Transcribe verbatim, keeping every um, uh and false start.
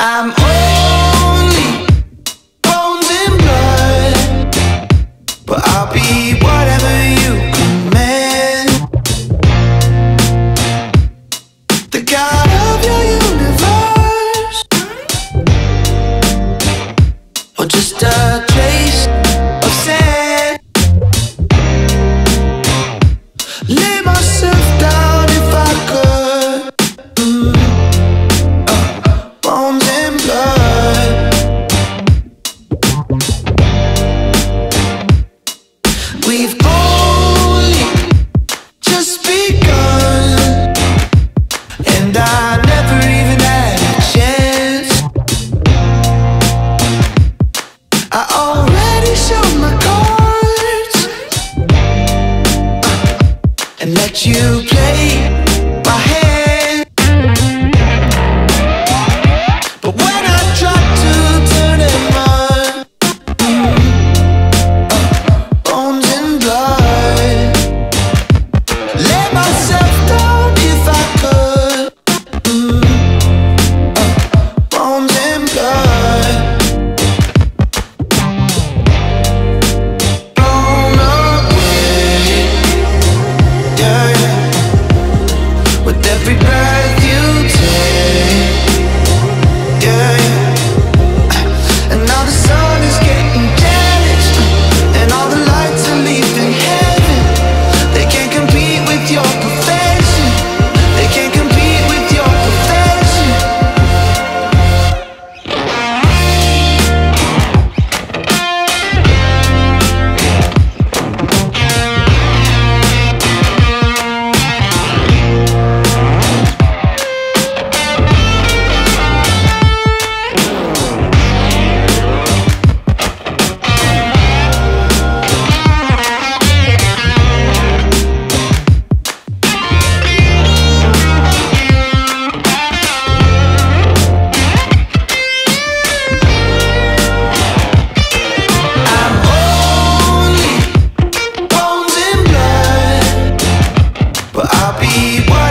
I'm only bones and blood, but I'll be whatever you command. The God of your universe, or just a trace of sand. Lay myself down if I could. Mm. Uh, bones and blood. We've only just begun, and I never even had a chance. I already showed my cards, uh, and let you play my hand. But when I try to turn them on, mm, uh, bones and blood. Lay myself down if I could. Mm, uh, bones and blood. Blown away, yeah, yeah. With every breath you take, yeah, yeah. And now the sun is getting jealous, and all the lights are leaving heaven. They can't compete with your perfection. They can't compete with your perfection. I'm only bones and blood, but I'll be what